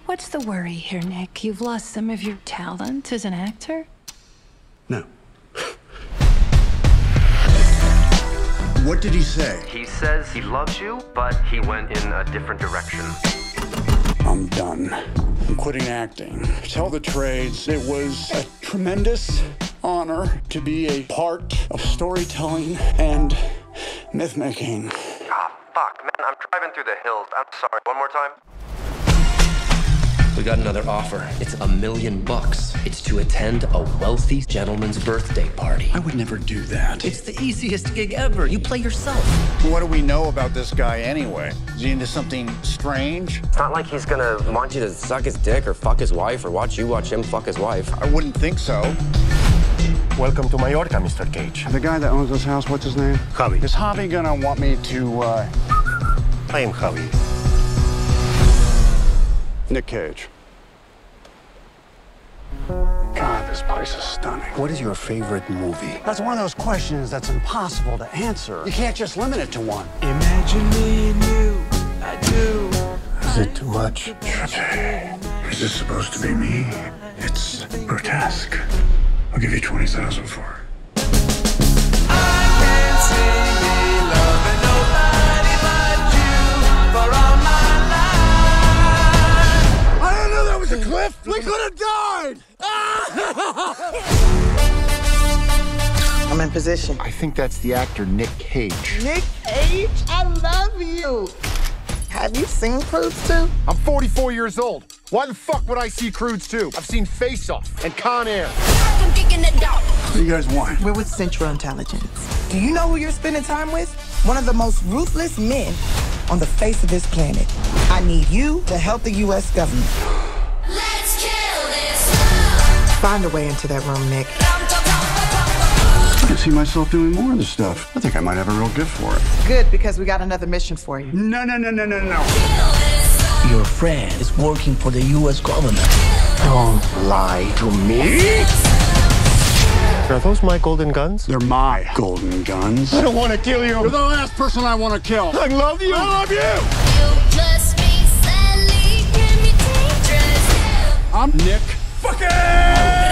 What's the worry here, Nick? You've lost some of your talent as an actor? No. What did he say? He says he loves you, but he went in a different direction. I'm done. I'm quitting acting. Tell the trades, it was a tremendous honor to be a part of storytelling and myth-making. Ah, fuck, man, I'm driving through the hills. I'm sorry, one more time? We got another offer. It's $1 million. It's to attend a wealthy gentleman's birthday party. I would never do that. It's the easiest gig ever. You play yourself. What do we know about this guy anyway? Is he into something strange? It's not like he's gonna want you to suck his dick or fuck his wife or watch you watch him fuck his wife. I wouldn't think so. Welcome to Mallorca, Mr. Cage. The guy that owns this house, what's his name? Javi. Is Javi gonna want me to, I am Javi. Nick Cage. God, this place is stunning. What is your favorite movie? That's one of those questions that's impossible to answer. You can't just limit it to one. Imagine me and you, I do. Is it too much? Is this supposed to be me? It's grotesque. I'll give you 20,000 for it. The cliff? We could have died! I'm in position. I think that's the actor Nick Cage. Nick Cage, I love you. Have you seen Crudes 2? I'm 44 years old. Why the fuck would I see Crudes 2? I've seen Face Off and Con Air. What do you guys want? We're with Central Intelligence. Do you know who you're spending time with? One of the most ruthless men on the face of this planet. I need you to help the U.S. government. Let's kill this love. Find a way into that room, Nick. I can see myself doing more of this stuff. I think I might have a real gift for it. Good, because we got another mission for you. No. Your friend is working for the U.S. government. Don't lie to me. Are those my golden guns? They're my golden guns. I don't want to kill you. You're the last person I want to kill. I love you. I love you. You plus me, sadly, can be dangerous. I'm Nick fucking